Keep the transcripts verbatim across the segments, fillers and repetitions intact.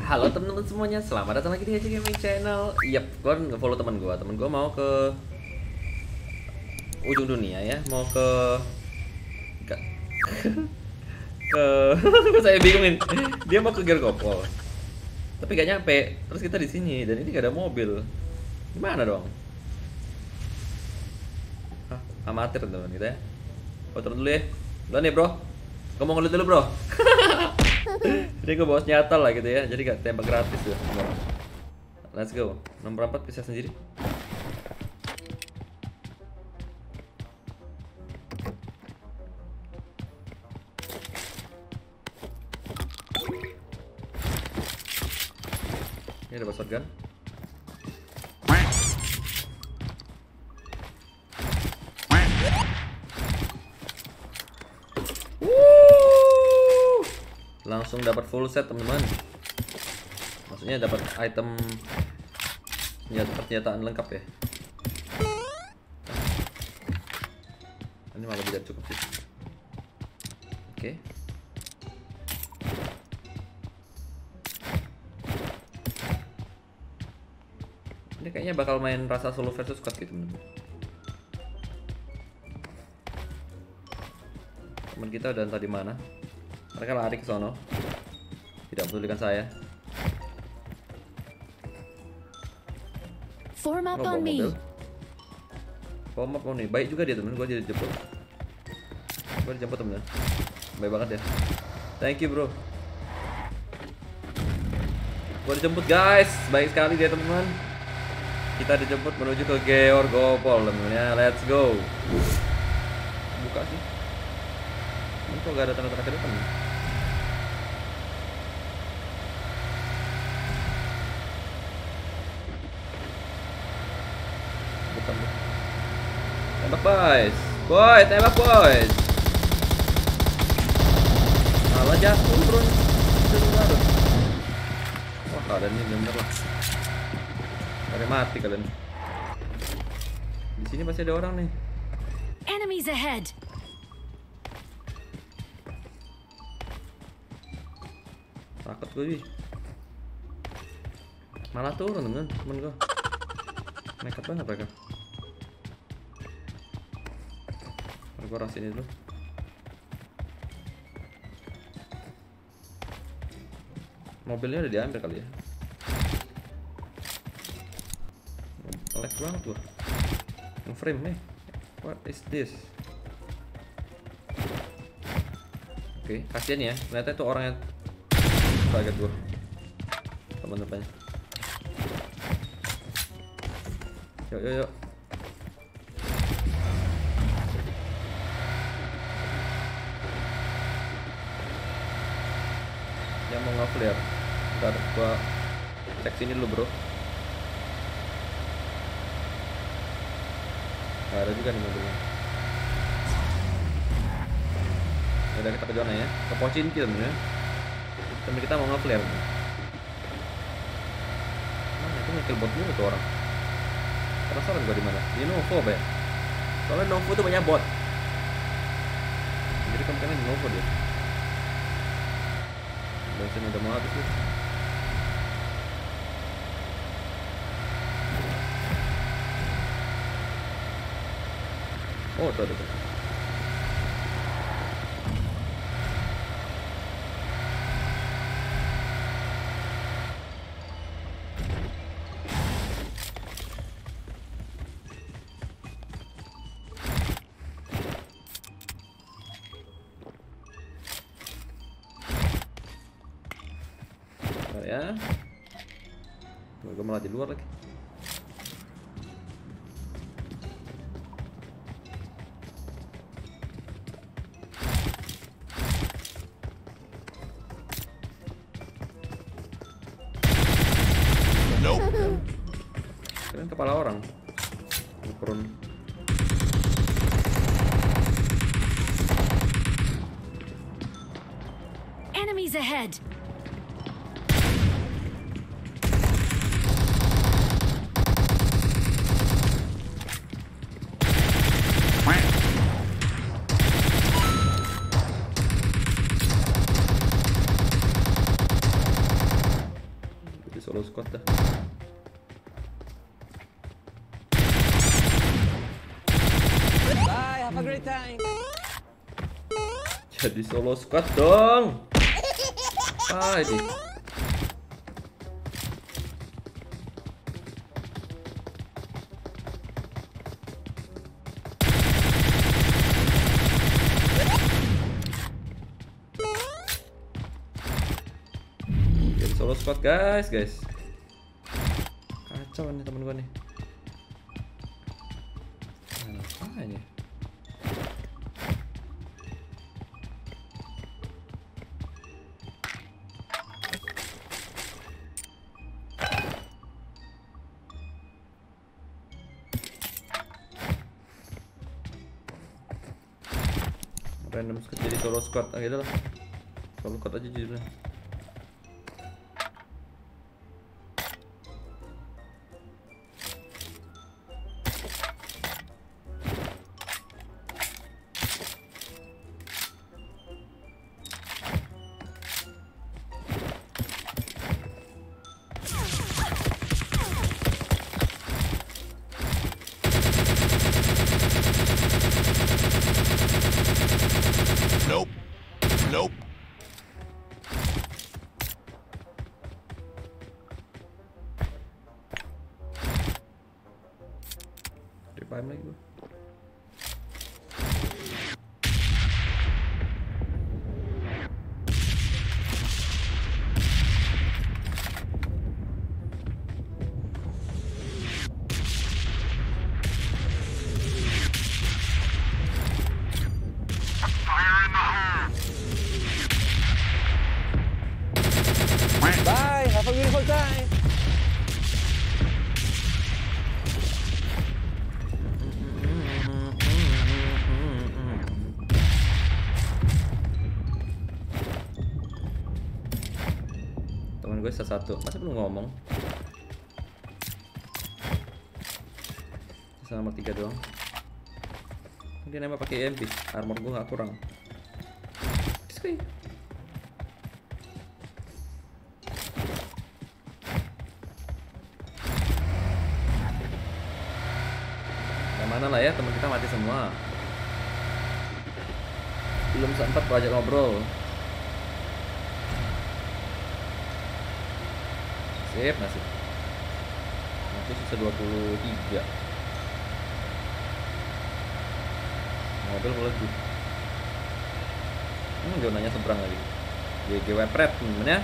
Halo teman-teman semuanya, selamat datang lagi di H Gaming Channel. Yap, gua nge-follow teman gua. Teman gua mau ke ujung dunia ya, mau ke ke, ke... saya bingungin. Dia mau ke Gergopol. Tapi gak nyampe. Terus kita di sini dan ini gak ada mobil. Gimana dong? Hah, amatir teman kita ya. Oh, turun dulu ya. Duluan ya, Bro. Ngomong ngelut dulu, Bro. Jadi gue bawa senjata lah gitu ya, jadi gak tembak gratis tuh. Let's go. Nomor empat bisa sendiri. Ini ada shotgun. Langsung dapat full set teman-teman. Maksudnya dapat item persenjataan lengkap ya. Ini malah tidak cukup sih. Oke. Ini kayaknya bakal main rasa solo versus squad gitu teman-teman. Teman kita udah entah di mana. Mereka lari ke sono. Tidak pedulikan saya. Form up Oh, on me. Form up on me. Baik juga dia temen. Gue jadi jemput. Gue dijemput temen. Baik banget ya. Thank you bro. Gue dijemput guys. Baik sekali dia teman. Kita dijemput menuju ke Georgopol temen ya. Let's go. Buka sih. Ini kok gak ada tanda-tanda ke depan. Bukan. Tembak boys. Boy, tembak boys. Malah jatuh bro. Wah kalian ini bener lah. Kalian mati kalian. Di sini masih ada orang nih. Enemies ahead. Takut gue sih. Malah turun temen temen gue. Nekat banget mereka. Gue rasain ini dulu. Mobilnya udah diambil kali ya. Lag banget gue. Nge-frame nih. What is this? Oke, kasihan ya. Ternyata itu orang yang kaget gue. Teman-temannya. Yuk, yuk, yuk. Yang mau nge-flare. Ntar gua cek sini dulu bro. Gak ada juga nih mobilnya. Udah kita ke zona ya. Ke Pochinki temen-temen. Temen kita mau nge-flare. Mana itu nge-kill bot dulu tuh orang. Penasaran gua di mana? Ini Novo be. Soalnya Novo tuh banyak bot. Jadi kemungkinan di Novo dia. Bensin udah mau habis nih. Oh tuh ada tuh. Ya, gue malah di luar lagi. Nope. Keren kepala orang. Ukuran. Enemies ahead. solo squad dah. Bye, have a great time. Jadi solo squad dong. Ah ini. Jadi solo squad guys, guys. Kacau nih temen gue nih. Apa ini? Random squad jadi solo squad, ah gitu lah. Solo squad aja judulnya. Nope. Nope. Revive lagi gua. Bye, have a beautiful time. Temen gue satu, masa belum ngomong? Sisa nomor tiga doang. Dia nembak pakai E M P, armor gue nggak kurang. Sekali. Yang mana lah ya, teman kita mati semua. Belum sempat belajar ngobrol. Sip, nasib. Nanti sisa dua puluh tiga. Mobil boleh tuh. Hmm, zonanya seberang lagi. G G W Prep temennya.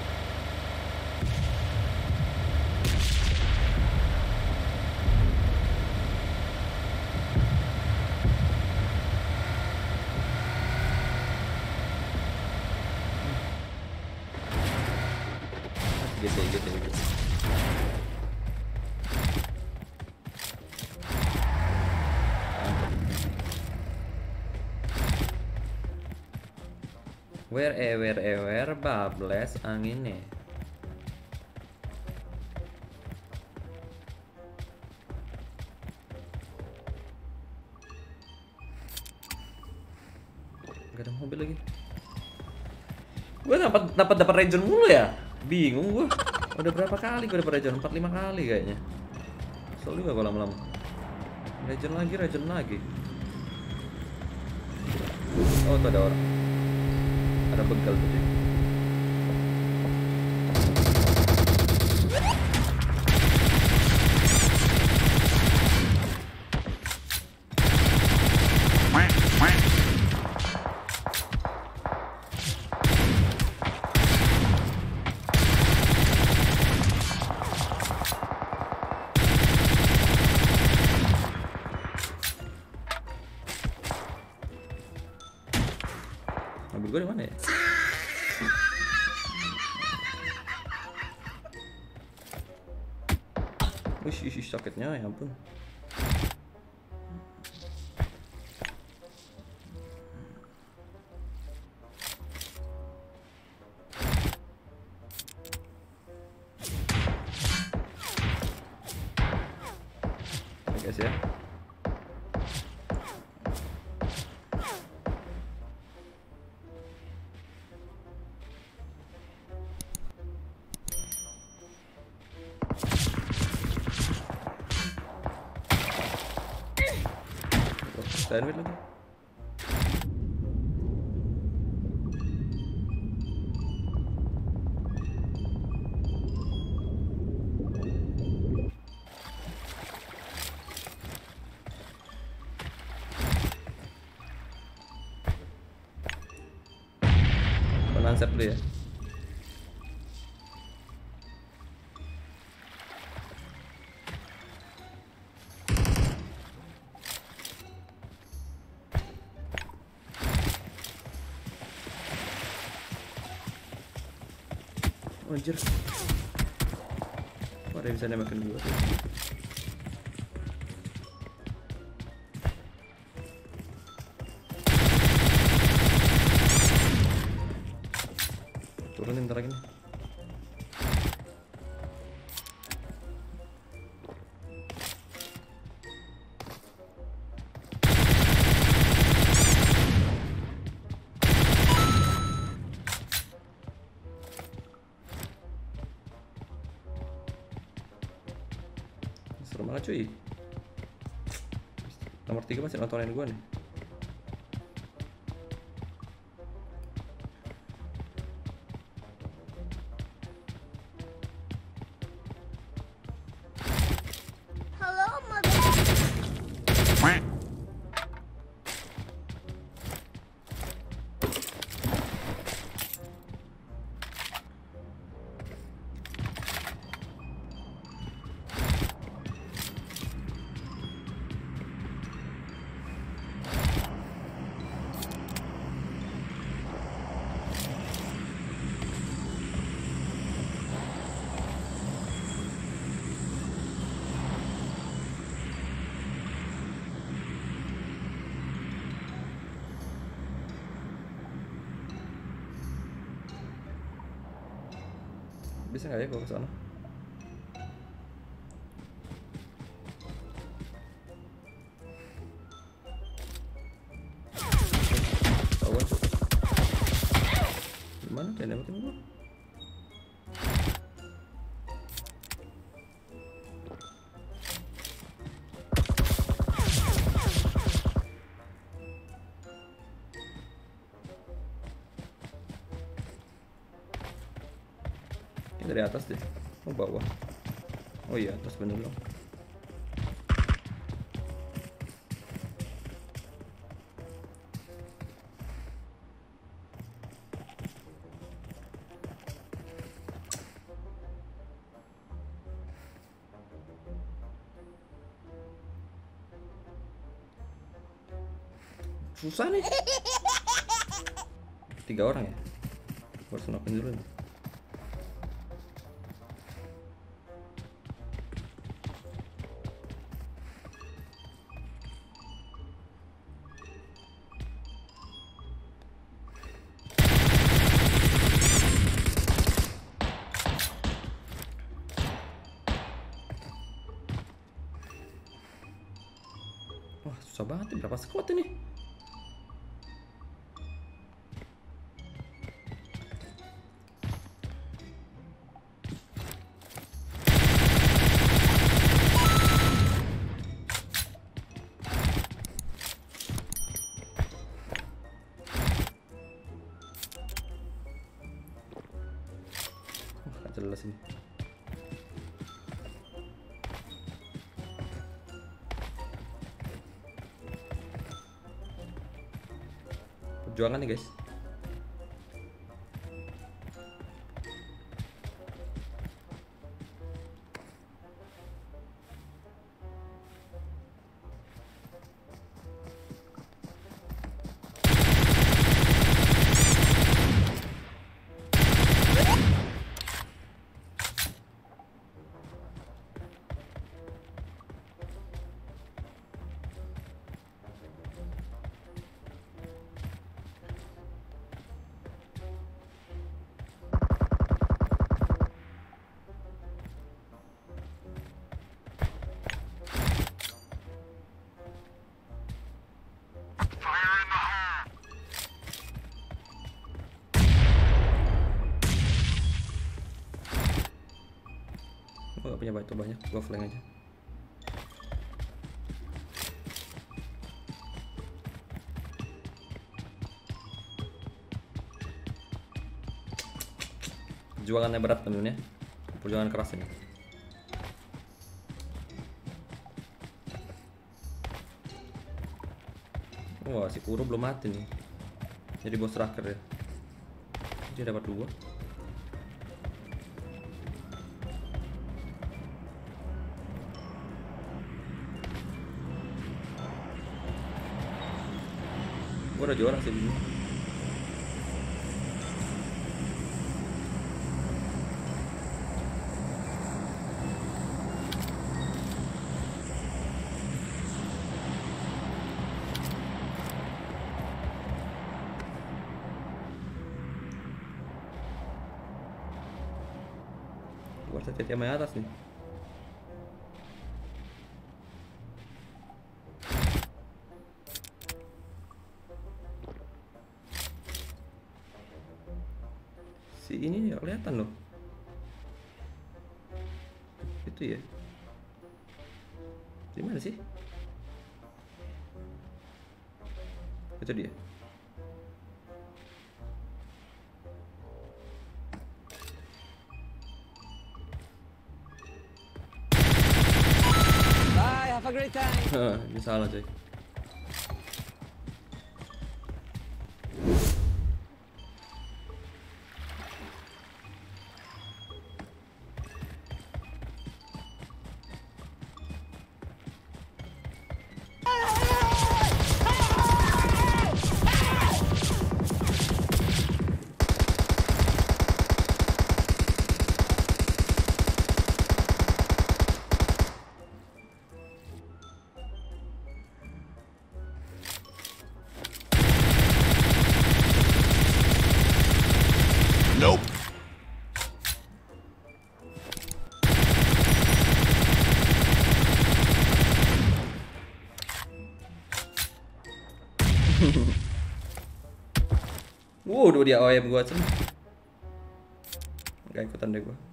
Gitu, gitu, gitu. Where eh where eh where bablas anginnya. Gak ada mobil lagi. Gue dapat dapat dapat region mulu ya. Bingung gue. Udah berapa kali gue dapat region? empat lima kali kayaknya. Kesel juga gue lama-lama. Region lagi, region lagi. Oh, tuh ada orang. Ada begal tadi. Mobil gue di mana ya? Wih, isi sakitnya ya ampun. Oke guys ya. Sandwich lagi. Konsep dulu ya. Anjir. Wah, ada yang bisa nembakin gua tuh. Turunin ntar lagi nih. Serem banget cuy. Nomor tiga masih nontonin gua nih. Bisa nggak ya gua kesana? Tahuan. Gimana dia nembakin gua? Dari atas deh, oh bawah, oh iya atas bener dong. Susah nih, tiga orang ya, harus nokin dulu nih. Wah, susah banget nih, berapa squad ini? Wah, gak jelas ini. Perjuangan nih guys. Gue gak punya batu banyak, gue flank aja. Perjuangannya berat temen-temen ya. Perjuangan keras ini. Wah, si Kuro belum mati nih. Jadi bos terakhir ya. Dia dapat dua. Gua udah juara sih ini. Gua harus hati-hati sama yang atas nih. Si ini nggak kelihatan loh. Itu ya. Di mana sih? Itu dia. Bye, have a great time. Hah, ini salah coy. Nope. Wow, udah dia O M gua cuman. Gak ikutan deh gua.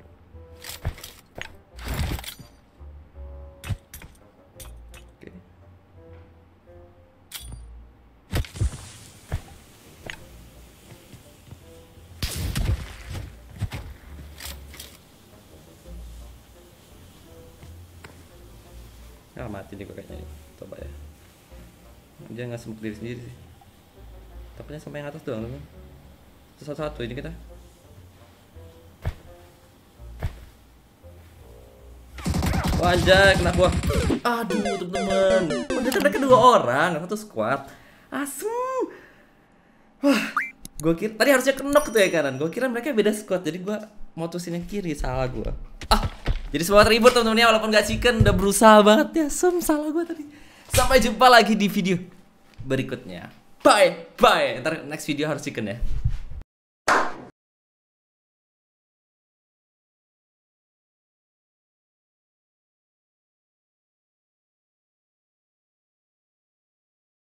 Oke. Ah, mati nih gua kayaknya. Coba ya. Dia nggak smoke diri sendiri sih. Takutnya sampai yang atas doang teman. Satu-satu ini kita. Wah, anjay, kena gua. Aduh, teman-teman. Ternyata mereka dua orang, satu squad. Asem. Wah, gua kira tadi harusnya kenok tuh ya kanan. Gua kira mereka beda squad, jadi gua mutusin yang kiri, salah gua. Ah, jadi semua ribut teman-teman ya, walaupun gak chicken udah berusaha banget ya. Sem, salah gua tadi. Sampai jumpa lagi di video berikutnya. Bye, bye. Ntar next video harus chicken ya.